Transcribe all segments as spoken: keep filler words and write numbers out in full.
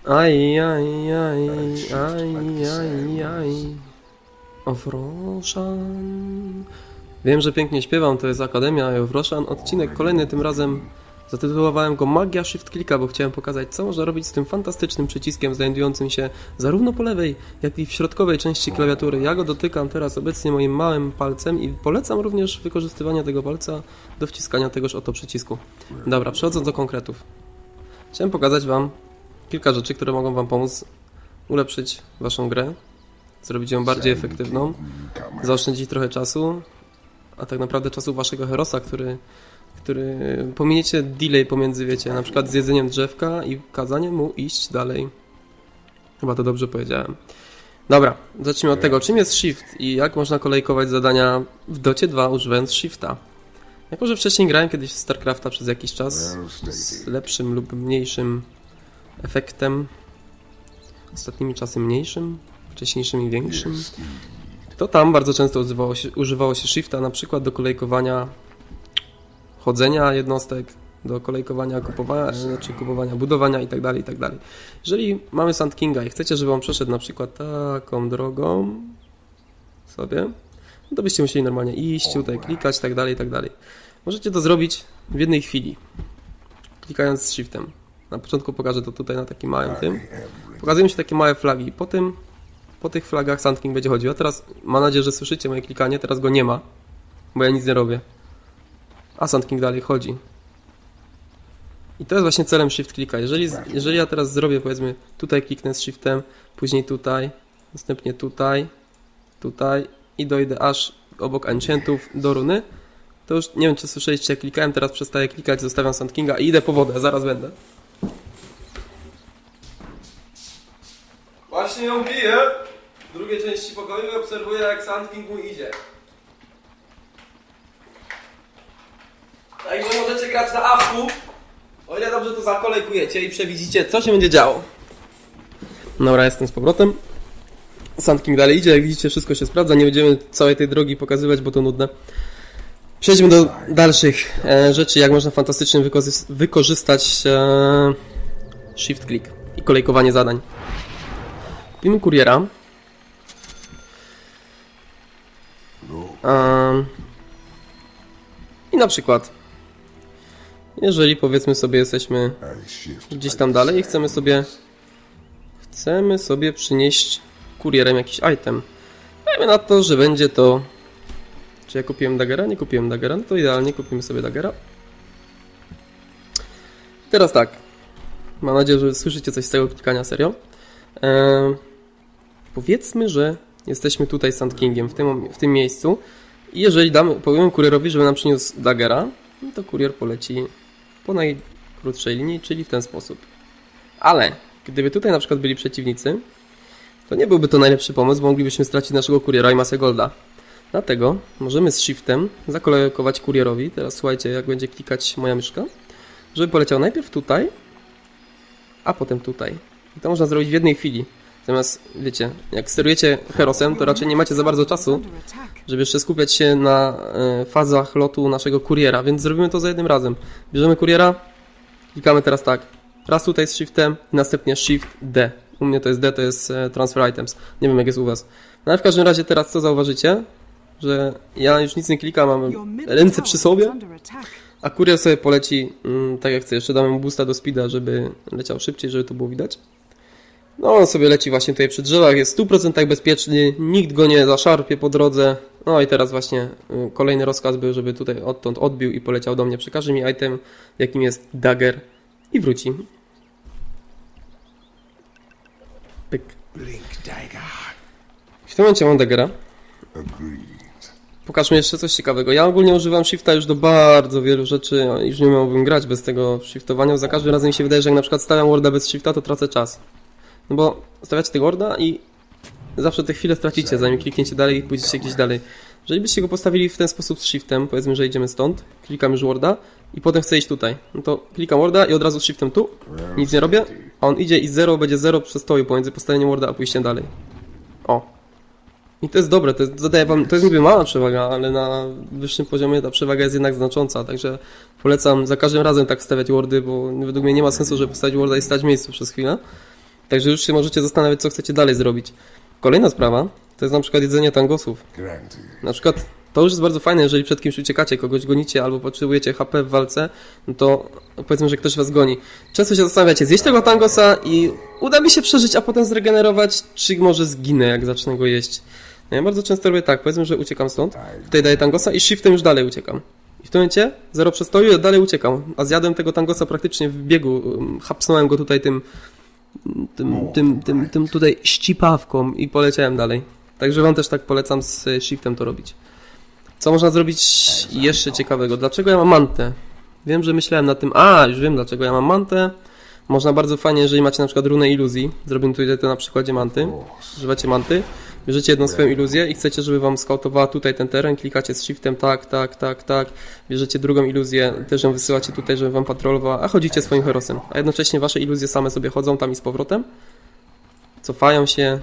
Aj, aj, aj, aj, aj, aj. Owroszan. Wiem, że pięknie śpiewam, to jest Akademia Owroszan. Odcinek kolejny, tym razem zatytułowałem go Magia Shift Clicka, bo chciałem pokazać, co można robić z tym fantastycznym przyciskiem znajdującym się zarówno po lewej, jak i w środkowej części klawiatury. Ja go dotykam teraz obecnie moim małym palcem i polecam również wykorzystywanie tego palca do wciskania tegoż oto przycisku. Dobra, przechodząc do konkretów. Chciałem pokazać Wam kilka rzeczy, które mogą Wam pomóc ulepszyć Waszą grę, zrobić ją bardziej efektywną, zaoszczędzić trochę czasu, a tak naprawdę czasu Waszego herosa, który, który pominiecie delay pomiędzy, wiecie, na przykład z jedzeniem drzewka i kazaniem mu iść dalej. Chyba to dobrze powiedziałem. Dobra, zacznijmy od tego, czym jest Shift i jak można kolejkować zadania w Docie dwa używając Shifta. Jako że wcześniej grałem kiedyś w StarCrafta przez jakiś czas z lepszym lub mniejszym efektem, ostatnimi czasy mniejszym, wcześniejszym i większym, to tam bardzo często używało się, używało się Shifta na przykład do kolejkowania chodzenia jednostek, do kolejkowania kupowania, znaczy kupowania, budowania itd., itd. Jeżeli mamy Sand Kinga i chcecie, żeby on przeszedł na przykład taką drogą sobie, to byście musieli normalnie iść, tutaj klikać, tak dalej, tak dalej. Możecie to zrobić w jednej chwili, klikając z Shiftem. Na początku pokażę to tutaj na takim małym tym. Pokazują się takie małe flagi. Po tym, po tych flagach Sand King będzie chodził. A teraz mam nadzieję, że słyszycie moje klikanie. Teraz go nie ma, bo ja nic nie robię. A Sand King dalej chodzi. I to jest właśnie celem Shift Clicka. Jeżeli, jeżeli ja teraz zrobię, powiedzmy, tutaj kliknę z Shiftem, później tutaj, następnie tutaj, tutaj i dojdę aż obok enchantów do runy, to już nie wiem, czy słyszeliście, jak klikałem, teraz przestaję klikać, zostawiam Sand Kinga i idę po wodę, zaraz będę. Właśnie ją piję. W drugiej części pokoju obserwuję, jak Sand King mu idzie. Także możecie grać na awku, o ile dobrze to zakolejkujecie i przewidzicie, co się będzie działo. Dobra, jestem z powrotem. Sand King dalej idzie, jak widzicie, wszystko się sprawdza. Nie będziemy całej tej drogi pokazywać, bo to nudne. Przejdźmy do dalszych e, rzeczy, jak można fantastycznie wykorzy- wykorzystać e, Shift Click i kolejkowanie zadań. Kupimy kuriera. Um, I na przykład, jeżeli powiedzmy sobie jesteśmy gdzieś tam dalej i chcemy sobie chcemy sobie przynieść kurierem jakiś item. Dajmy na to, że będzie to... Czy ja kupiłem daggera? Nie kupiłem daggera. No to idealnie kupimy sobie daggera. Teraz tak. Mam nadzieję, że słyszycie coś z tego klikania, serio. Eee, powiedzmy, że jesteśmy tutaj z Sand Kingiem w tym, w tym miejscu i jeżeli damy, powiemy kurierowi, żeby nam przyniósł daggera, no to kurier poleci po najkrótszej linii, czyli w ten sposób. Ale gdyby tutaj na przykład byli przeciwnicy, to nie byłby to najlepszy pomysł, bo moglibyśmy stracić naszego kuriera i masę golda. Dlatego możemy z Shiftem zakolejkować kurierowi, teraz słuchajcie, jak będzie klikać moja myszka, żeby poleciał najpierw tutaj, a potem tutaj. I to można zrobić w jednej chwili. Zamiast, wiecie, jak sterujecie herosem, to raczej nie macie za bardzo czasu, żeby jeszcze skupiać się na y, fazach lotu naszego kuriera, więc zrobimy to za jednym razem. Bierzemy kuriera, klikamy teraz tak, raz tutaj z Shiftem i następnie Shift D. U mnie to jest D, to jest e, Transfer Items. Nie wiem, jak jest u Was. No ale w każdym razie teraz co zauważycie? Że ja już nic nie klikam, mam ręce przy sobie, a kurier sobie poleci mm, tak jak chcę. Jeszcze damy mu boosta do speeda, żeby leciał szybciej, żeby to było widać. No on sobie leci właśnie tutaj przy drzewach, jest w stu procentach bezpieczny, nikt go nie zaszarpie po drodze. No i teraz właśnie y, kolejny rozkaz był, żeby tutaj odtąd odbił i poleciał do mnie. Przekaże mi item, jakim jest dagger i wróci. Pyk. W tym momencie mam daggera. Pokażmy jeszcze coś ciekawego. Ja ogólnie używam Shifta już do bardzo wielu rzeczy. Już nie miałbym grać bez tego shiftowania. Za każdym razem mi się wydaje, że jak na przykład stawiam warda bez Shifta, to tracę czas. No bo stawiacie tego warda i zawsze te chwile stracicie, zanim klikniecie dalej i pójdziecie gdzieś dalej. Jeżeli byście go postawili w ten sposób z Shiftem, powiedzmy, że idziemy stąd, klikam już warda i potem chcę iść tutaj. No to klikam warda i od razu z Shiftem tu, nic nie robię, a on idzie i zero będzie zero przestoju pomiędzy postawieniem warda a pójściem dalej. O. I to jest dobre, to jest, zadaję wam, to jest niby mała przewaga, ale na wyższym poziomie ta przewaga jest jednak znacząca, także polecam za każdym razem tak stawiać wardy, bo według mnie nie ma sensu, żeby postawić warda i stać w miejscu przez chwilę. Także już się możecie zastanawiać, co chcecie dalej zrobić. Kolejna sprawa to jest na przykład jedzenie tangosów. Na przykład to już jest bardzo fajne, jeżeli przed kimś uciekacie, kogoś gonicie albo potrzebujecie H P w walce, no to powiedzmy, że ktoś was goni. Często się zastanawiacie, zjeść tego tangosa i uda mi się przeżyć, a potem zregenerować, czy może zginę, jak zacznę go jeść. No ja bardzo często robię tak, powiedzmy, że uciekam stąd, tutaj daję tangosa i shiftem już dalej uciekam. I w tym momencie zero przestoju i dalej uciekam. A zjadłem tego tangosa praktycznie w biegu, hapsnąłem go tutaj tym, tym, tym, tym, tym tutaj ścipawką i poleciałem dalej. Także wam też tak polecam z shiftem to robić. Co można zrobić jeszcze ciekawego? Dlaczego ja mam mantę? Wiem, że myślałem nad tym, a już wiem dlaczego ja mam mantę. Można bardzo fajnie, jeżeli macie na przykład runę iluzji, zrobimy tutaj to na przykładzie manty, używacie manty, bierzecie jedną swoją iluzję i chcecie, żeby wam skautowała tutaj ten teren, klikacie z shiftem, tak, tak, tak, tak, bierzecie drugą iluzję, też ją wysyłacie tutaj, żeby wam patrolowała, a chodzicie swoim herosem, a jednocześnie wasze iluzje same sobie chodzą tam i z powrotem, cofają się,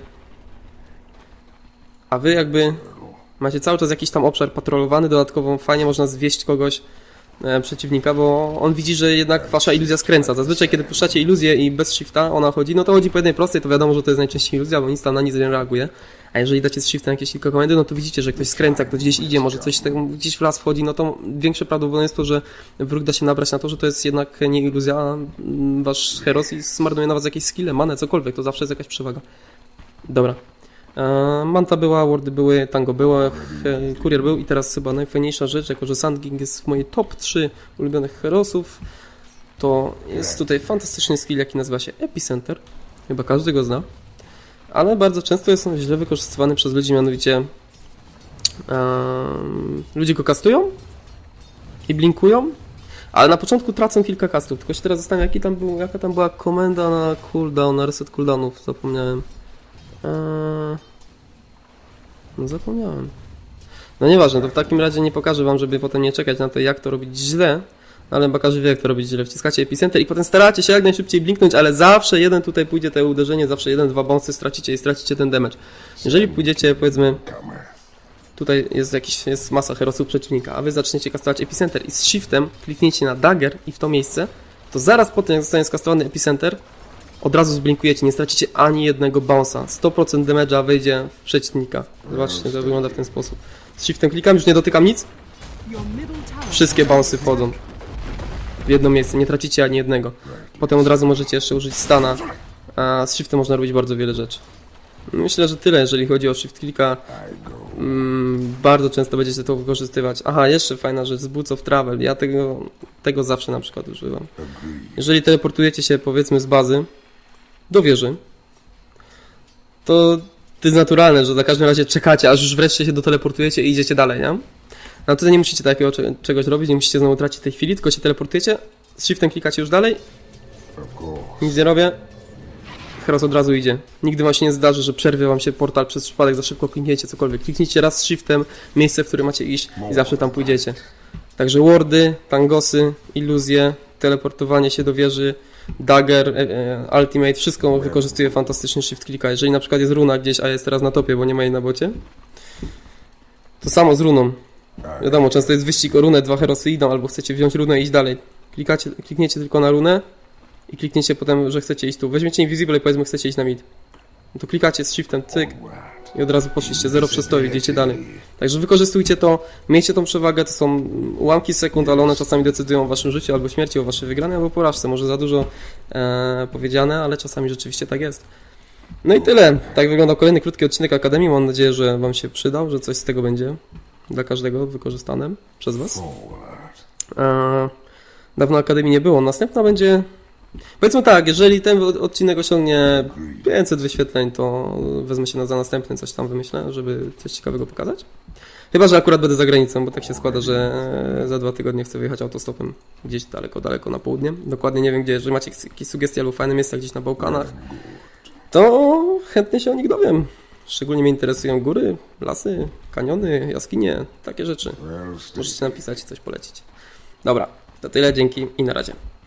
a wy jakby macie cały czas jakiś tam obszar patrolowany, dodatkowo fajnie można zwieść kogoś, e, przeciwnika, bo on widzi, że jednak wasza iluzja skręca. Zazwyczaj kiedy puszczacie iluzję i bez shifta ona chodzi, no to chodzi po jednej prostej, to wiadomo, że to jest najczęściej iluzja, bo nic tam na nic nie reaguje. A jeżeli dacie z shiftem jakieś kilka komendy, no to widzicie, że ktoś skręca, ktoś gdzieś idzie, może coś tam, gdzieś w las wchodzi, no to większe prawdopodobieństwo, że wróg da się nabrać na to, że to jest jednak nie iluzja, a wasz heros i zmarnuje na was jakieś skille, manę, cokolwiek, to zawsze jest jakaś przewaga. Dobra. Manta była, wardy były, tango było, kurier był i teraz chyba najfajniejsza rzecz, jako że Sandking jest w mojej top trzy ulubionych herosów, to jest tutaj fantastyczny skill, jaki nazywa się Epicenter, chyba każdy go zna, ale bardzo często jest on źle wykorzystywany przez ludzi, mianowicie um, ludzie go kastują i blinkują, ale na początku tracą kilka castów, tylko się teraz zastanawiam, jaki tam był, jaka tam była komenda na cooldown, na reset cooldownów, zapomniałem. Eee... No zapomniałem. No nieważne, to w takim razie nie pokażę wam, żeby potem nie czekać na to, jak to robić źle, ale chyba każdy wie, jak to robić źle. Wciskacie Epicenter i potem staracie się jak najszybciej blinknąć, ale zawsze jeden tutaj pójdzie te uderzenie, zawsze jeden, dwa bounce stracicie i stracicie ten damage. Jeżeli pójdziecie, powiedzmy, tutaj jest jakiś, jest masa herosów przeciwnika, a wy zaczniecie kastować Epicenter i z shiftem klikniecie na dagger i w to miejsce, to zaraz potem, jak zostanie skastowany Epicenter, od razu zblinkujecie, nie stracicie ani jednego bounce'a. sto procent damage'a wyjdzie w przeciwnika. Zobaczcie, to wygląda w ten sposób. Z shiftem klikam, już nie dotykam nic. Wszystkie bounce'y wchodzą w jedno miejsce, nie tracicie ani jednego. Potem od razu możecie jeszcze użyć stana, a z shiftem można robić bardzo wiele rzeczy. Myślę, że tyle, jeżeli chodzi o shift klika. Mm, bardzo często będziecie to wykorzystywać. Aha, jeszcze fajna rzecz, z Boots of Travel. Ja tego, tego zawsze na przykład używam. Jeżeli teleportujecie się, powiedzmy, z bazy do wieży, to to jest naturalne, że za każdym razie czekacie, aż już wreszcie się doteleportujecie i idziecie dalej, nie? No to nie musicie takiego czegoś robić, nie musicie znowu tracić tej chwili, tylko się teleportujecie, z shiftem klikacie już dalej, nic nie robię, heros od razu idzie. Nigdy wam się nie zdarzy, że przerwie wam się portal przez przypadek, za szybko klikniecie cokolwiek. Kliknijcie raz z shiftem miejsce, w które macie iść i zawsze tam pójdziecie. Także wardy, tangosy, iluzje, teleportowanie się do wieży, dagger, e, e, ultimate, wszystko wykorzystuje fantastycznie shift klika. Jeżeli na przykład jest runa gdzieś, a jest teraz na topie, bo nie ma jej na bocie, to samo z runą. Wiadomo, często jest wyścig o runę, dwa herosy idą, albo chcecie wziąć runę i iść dalej. Klikacie, klikniecie tylko na runę i klikniecie potem, że chcecie iść tu. Weźmiecie invisible i powiedzmy, chcecie iść na mid. No to klikacie z shiftem, cyk i od razu poszliście, zero przestoju, idziecie dalej. Także wykorzystujcie to, miejcie tą przewagę, to są ułamki sekund, ale one czasami decydują o waszym życiu albo śmierci, o waszej wygranej albo porażce. Może za dużo e, powiedziane, ale czasami rzeczywiście tak jest. No i tyle. Tak wyglądał kolejny krótki odcinek Akademii. Mam nadzieję, że wam się przydał, że coś z tego będzie dla każdego wykorzystane przez was. E, dawno Akademii nie było. Następna będzie... Powiedzmy tak, jeżeli ten odcinek osiągnie pięćset wyświetleń, to wezmę się na za następny, coś tam wymyślę, żeby coś ciekawego pokazać. Chyba że akurat będę za granicą, bo tak się składa, że za dwa tygodnie chcę wyjechać autostopem gdzieś daleko, daleko na południe. Dokładnie nie wiem gdzie, jeżeli macie jakieś sugestie albo fajne miejsca gdzieś na Bałkanach, to chętnie się o nich dowiem. Szczególnie mnie interesują góry, lasy, kaniony, jaskinie, takie rzeczy. Możecie napisać i coś polecić. Dobra, to tyle, dzięki i na razie.